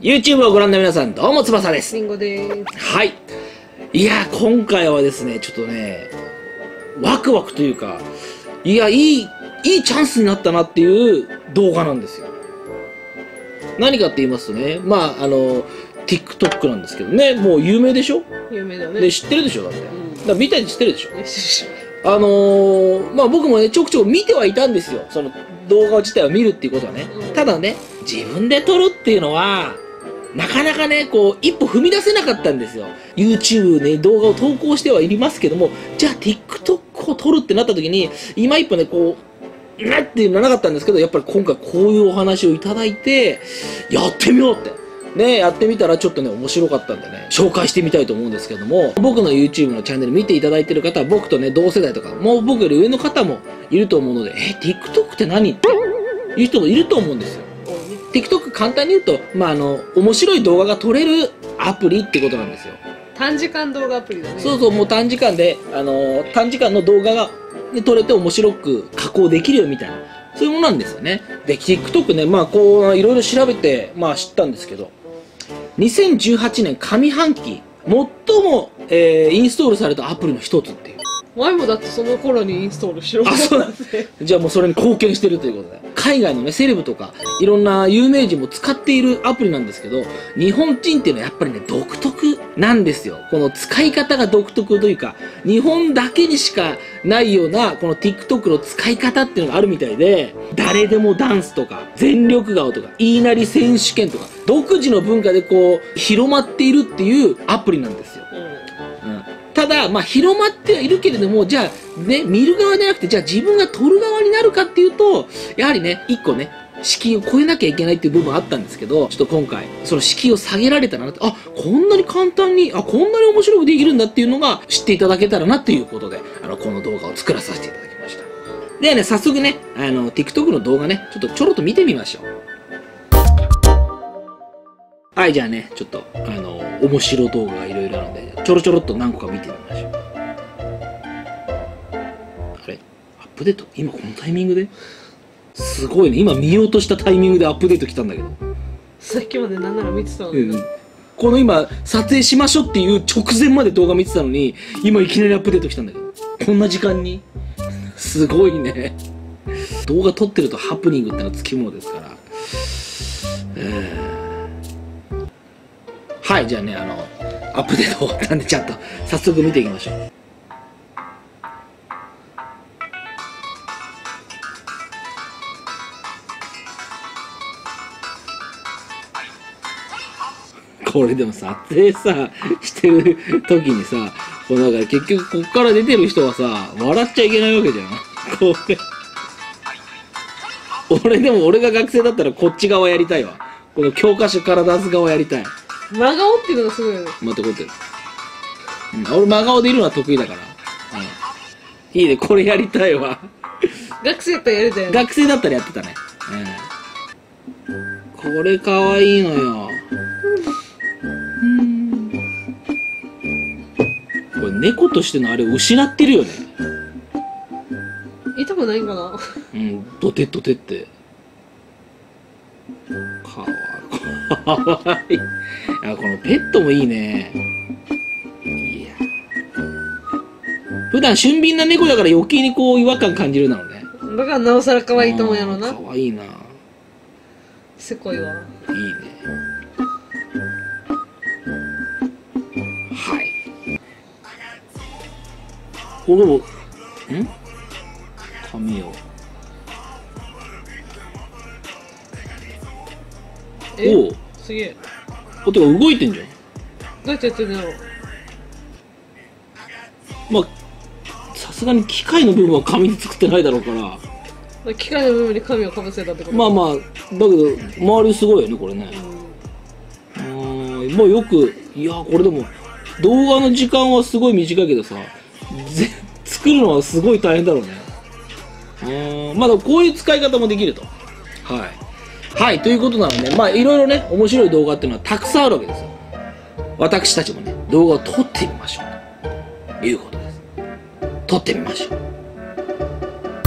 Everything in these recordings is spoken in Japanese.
YouTube をご覧の皆さん、どうも翼です。 りんごです。 はい。いや、今回はですね、ちょっとね、ワクワクというか、いや、いいチャンスになったなっていう動画なんですよ。何かって言いますとね、TikTok なんですけどね、もう有名でしょ？ 有名だね。 で、知ってるでしょだって。だから見たり知ってるでしょ？僕もね、ちょくちょく見てはいたんですよ。その動画自体を見るっていうことはね。ただね、自分で撮るっていうのは、なかなかね、こう、一歩踏み出せなかったんですよ。YouTube ね、動画を投稿してはいりますけども、じゃあ TikTok を撮るってなった時に、今一歩ね、こう、なっていうのはなかったんですけど、やっぱり今回こういうお話をいただいて、やってみようって。ね、やってみたらちょっとね、面白かったんでね、紹介してみたいと思うんですけども、僕の YouTube のチャンネル見ていただいてる方は、僕とね、同世代とか、もう僕より上の方もいると思うので、TikTok って何っていう人もいると思うんですよ。TikTok 簡単に言うと、面白い動画が撮れるアプリってことなんですよ。 短時間動画アプリだね。 そうそう、もう短時間で、短時間の動画が、ね、撮れて面白く加工できるよみたいな、そういうものなんですよね。で、TikTok ね、こう、いろいろ調べて、知ったんですけど、2018年上半期、最も、インストールされたアプリの一つっていう。 前もだってその頃にインストールしろ。 あ、そうなんですね。じゃあもうそれに貢献してるということで。海外のね、セレブとか、いろんな有名人も使っているアプリなんですけど、日本人っていうのはやっぱりね、独特なんですよ。この使い方が独特というか、日本だけにしかないような、この TikTok の使い方っていうのがあるみたいで、誰でもダンスとか、全力顔とか、言いなり選手権とか、独自の文化でこう、広まっているっていうアプリなんですよ。ただ、広まってはいるけれども、じゃあ、ね、見る側じゃなくて、じゃあ自分が撮る側になるかっていうと、やはりね、一個ね、敷居を超えなきゃいけないっていう部分あったんですけど、ちょっと今回、その敷居を下げられたらなって、こんなに簡単に、こんなに面白くできるんだっていうのが知っていただけたらなっていうことで、この動画を作らさせていただきました。ではね、早速ね、TikTok の動画ね、ちょろっと見てみましょう。はい、じゃあね、ちょっと、面白動画がいろいろあるので、ちょろっと何個か見てみましょう。あれ？アップデート？今このタイミングで？すごいね。今見ようとしたタイミングでアップデート来たんだけど。 さっきまでなんなら見てたのに。 この今、撮影しましょうっていう直前まで動画見てたのに、今いきなりアップデート来たんだけど。こんな時間に？すごいね。動画撮ってるとハプニングってのはつきものですから。はい、じゃあね、アップデート終わったんで、ちゃんと早速見ていきましょう。これでも撮影さ、してる時にさ、だから結局こっから出てる人はさ、笑っちゃいけないわけじゃん。これ。俺が学生だったらこっち側やりたいわ。この教科書から出す側やりたい。 真顔っていうのがすごいよね。 待って、こうやって。俺真顔でいるのは得意だから。いいね、これやりたいわ。 学生だったらやりたいよね。 学生だったらやってたね。これかわいいのよ。これ猫としてのあれを失ってるよね。 痛くないんかな。 ドテって。かわいい。このペットもいいね。いや。普段俊敏な猫だから余計にこう違和感感じるなのね。 だからなおさら可愛いと思うやろな。 かわいいな。 せこいわ。 いいね。はい。これも、髪を。 すげえ。 てか動いてんじゃん。 どうやってやってんだろう。 さすがに機械の部分は紙で作ってないだろうから。 機械の部分に紙をかぶせたってこと。 だけど周りすごいよねこれね。よく、いやこれでも動画の時間はすごい短いけどさ、作るのはすごい大変だろうね。こういう使い方もできると。はい、ということなので、いろいろね、面白い動画っていうのはたくさんあるわけですよ。私たちもね、動画を撮ってみましょう。ということです。撮ってみましょう。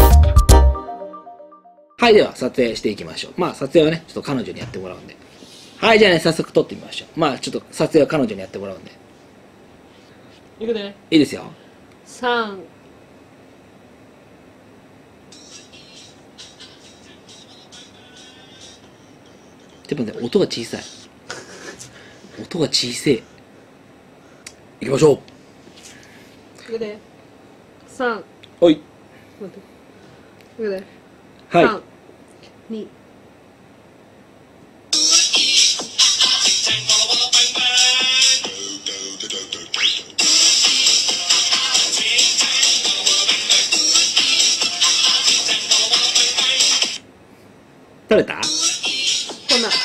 はい、では撮影していきましょう。撮影はね、ちょっと彼女にやってもらうんで。 はい、じゃあね、早速撮ってみましょう。まあ、ちょっと撮影は彼女にやってもらうんで。 いくで。 いいですよ。 3。 でもね、音が小さい。音が小さい。行きましょう。 いくで。3。 はい。 待って。いくで。 はい。 3。2。 食べた？ こんな。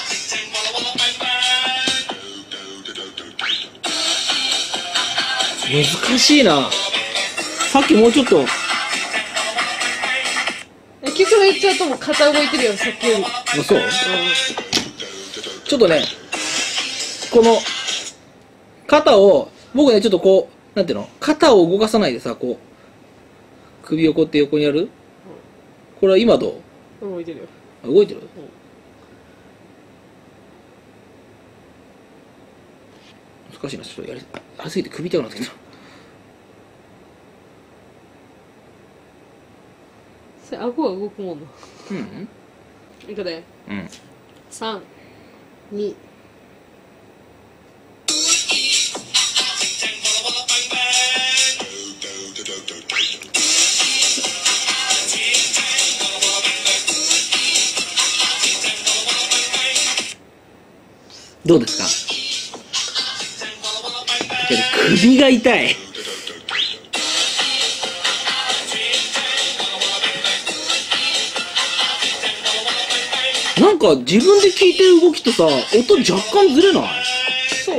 難しいな。さっきもうちょっと。 結論言っちゃうともう肩動いてるよ、さっきより。 あ、そう？ちょっとね、この、肩を、僕ね、ちょっとこう、なんていうの？肩を動かさないでさ、こう、首をこうやって横にやる？これは今どう？ 動いてるよ。 あ、動いてる？難しいな、ちょっとやりすぎて首痛くなってきた。 それ顎は動くもんな。 うん。 いくで。 うん。 3、2。 どうですか？首が痛い。なんか自分で聞いてる動きとさ、音若干ずれない？ そう？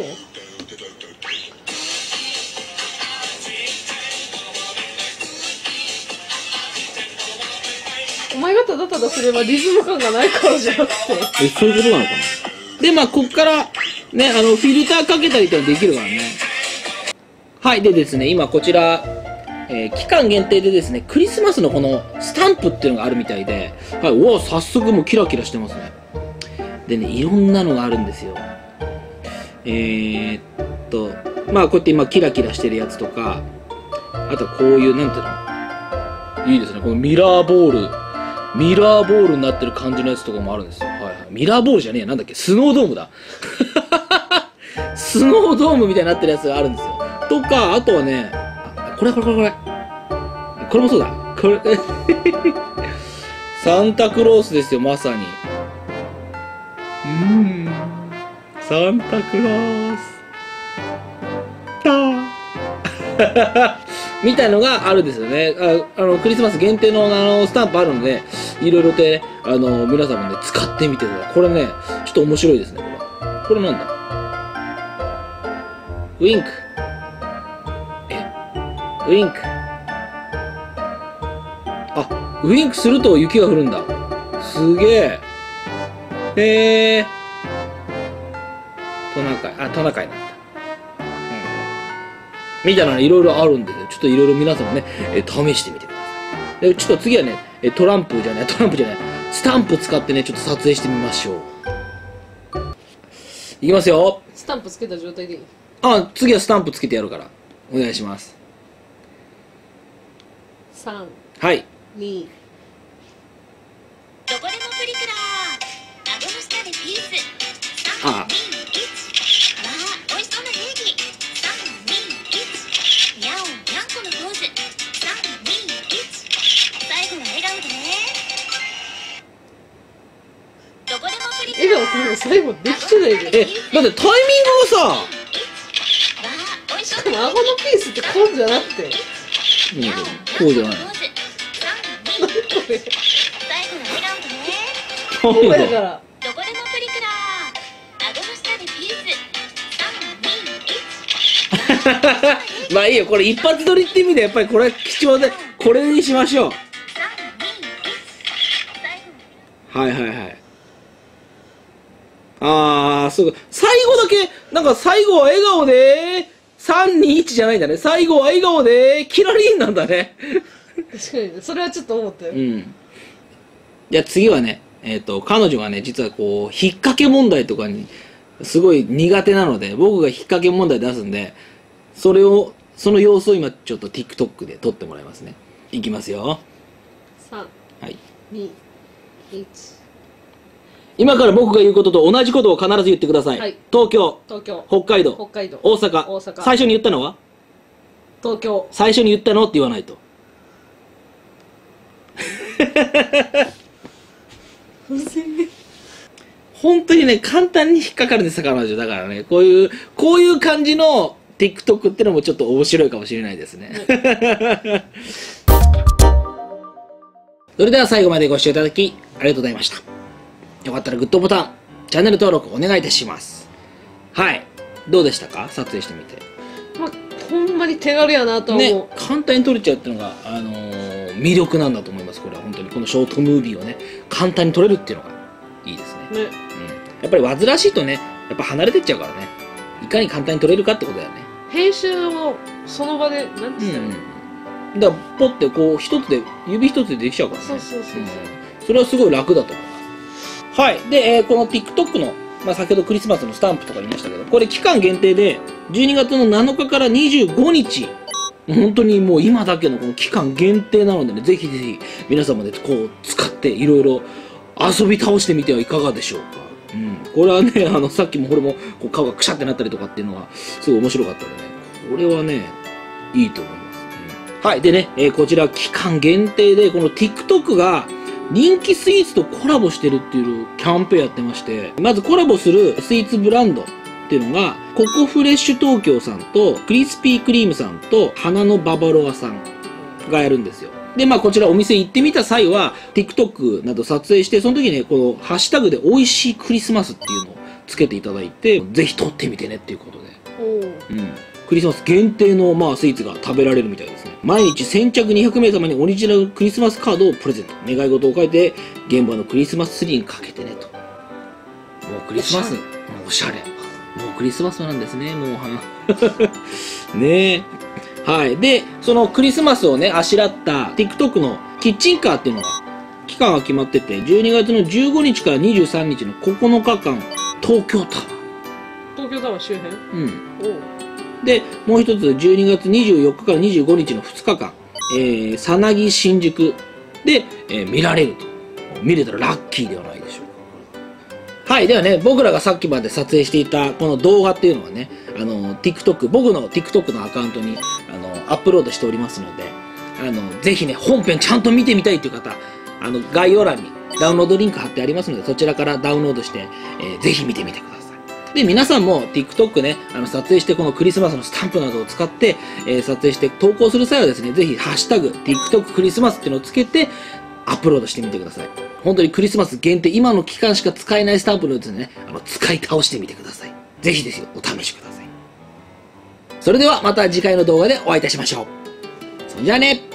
お前がただただすればリズム感がないからじゃなくて。 そういうことなのかな。で、まあ、こっから、ね、フィルターかけたりってのはできるからね。はい、でですね、今こちら、期間限定でですね、クリスマスのこのスタンプっていうのがあるみたいで、はい、おお、早速もうキラキラしてますね。でね、いろんなのがあるんですよ。まあ、こうやって今キラキラしてるやつとか、あとこういう、なんていうの、いいですね、このミラーボールになってる感じのやつとかもあるんですよ。はいはい。ミラーボールじゃねえや、なんだっけ、スノードームだ。スノードームみたいになってるやつがあるんですよ。とか、あとはね、これ。これもそうだ。これ、サンタクロースですよ、まさに。サンタクロース。みたいのがあるんですよね。クリスマス限定のスタンプあるので、いろいろとね、皆さんもね、使ってみてください。これね、ちょっと面白いですね、これなんだ？ウィンク。ウィンク。あ、ウィンクすると雪が降るんだ。すげえ。へえ。トナカイなんだ。みたいなのいろいろあるんで、ちょっといろいろ皆さんもね、試してみてください。で、ちょっと次はね、スタンプ使ってね、ちょっと撮影してみましょう。いきますよ。 スタンプつけた状態でいい？ 次はスタンプつけてやるから。お願いします。 3、 はい。 2。 どこでもプリクラー。顎の下でピース。3、2、1。わあ、美味しそうなケーキ。3、2、1。にゃお、にゃんこのポーズ。3、2、1。最後は笑顔でね。どこでもプリクラー。 笑顔ってもう最後できてないで。 だってタイミングがさ、 しかも顎のピースってこうじゃなくて。 こうじゃない。 これ。 こうだから。 どこでもプリクラー。顎の下でピース。3、2、1。 まあいいよ、これ一発撮りって意味でやっぱりこれは貴重で、これにしましょう。はいはいはい。そうか。最後だけ、なんか最後は笑顔で、3、2、1じゃないんだね。最後は笑顔で、キラリンなんだね。 確かに、それはちょっと思ったよ。 うん。じゃあ次はね、 彼女がね、実はこう、引っ掛け問題とかに、すごい苦手なので、僕が引っ掛け問題出すんで、その様子を今、ちょっと TikTok で撮ってもらいますね。いきますよ。 3、 はい。 2、1。 今から僕が言うことと同じことを必ず言ってください。 はい。 東京、 東京、 北海道、 北海道、 大阪、 大阪最初に言ったのは東京。 最初に言ったのって言わないと。本当にね、簡単に引っかかるんですよ、彼女。だからね、こういう感じの TikTok ってのもちょっと面白いかもしれないですね。それでは最後までご視聴いただき、ありがとうございました。よかったらグッドボタン、チャンネル登録お願いいたします。はい。どうでしたか？撮影してみて。 まあ、ほんまに手軽やなと思う。 ね、簡単に撮れちゃうっていうのが、魅力なんだと思います。これは本当にこのショートムービーをね、簡単に撮れるっていうのがいいですね。 ね。 うん。やっぱり煩わしいとね、やっぱ離れてっちゃうからね。いかに簡単に撮れるかってことだよね。 編集をその場で、なんて言ったらいいの？ だからポッてこう指一つでできちゃうからね。 そうそうそうそう。 それはすごい楽だと思います。はい。で、この TikTok の、まあ、先ほどクリスマスのスタンプとか言いましたけど、これ期間限定で、12月の7日から25日、本当にもう今だけのこの期間限定なのでね、ぜひぜひ皆様でこう使っていろいろ遊び倒してみてはいかがでしょうか。うん。これはね、さっきもこれもこう顔がくしゃってなったりとかっていうのがすごい面白かったのでね、これはね、いいと思います。うん、はい。でね、こちら期間限定で、この TikTok が人気スイーツとコラボしてるっていうキャンペーンやってまして、まずコラボするスイーツブランドっていうのが、ココフレッシュ東京さんと、クリスピークリームさんと、花のババロアさんがやるんですよ。で、まあこちらお店行ってみた際は、TikTok など撮影して、その時にね、このハッシュタグで美味しいクリスマスっていうのをつけていただいて、ぜひ撮ってみてねっていうことで。うん。クリスマス限定のまあスイーツが食べられるみたいですね。毎日先着200名様にオリジナルクリスマスカードをプレゼント。願い事を書いて、現場のクリスマスツリーにかけてねと。もうクリスマス、おしゃれ。もうクリスマスなんですね、もう。ねえ。はい。で、そのクリスマスをね、あしらった TikTok のキッチンカーっていうのが、期間が決まってて、12月の15日から23日の9日間、東京タワー。 東京タワー周辺？ うん。で、もう一つ、12月24日から25日の2日間、さなぎ新宿で、見られると。見れたらラッキーではないでしょうか。はい。ではね、僕らがさっきまで撮影していたこの動画っていうのはね、TikTok、僕の TikTok のアカウントに、アップロードしておりますので、ぜひね、本編ちゃんと見てみたいという方、概要欄にダウンロードリンク貼ってありますので、そちらからダウンロードして、ぜひ見てみてください。で、皆さんも TikTok ね、撮影してこのクリスマスのスタンプなどを使って、撮影して投稿する際はですね、ぜひハッシュタグ TikTok クリスマスっていうのをつけてアップロードしてみてください。本当にクリスマス限定、今の期間しか使えないスタンプのですね、使い倒してみてください。ぜひですよ、お試しください。それではまた次回の動画でお会いいたしましょう。それじゃあね。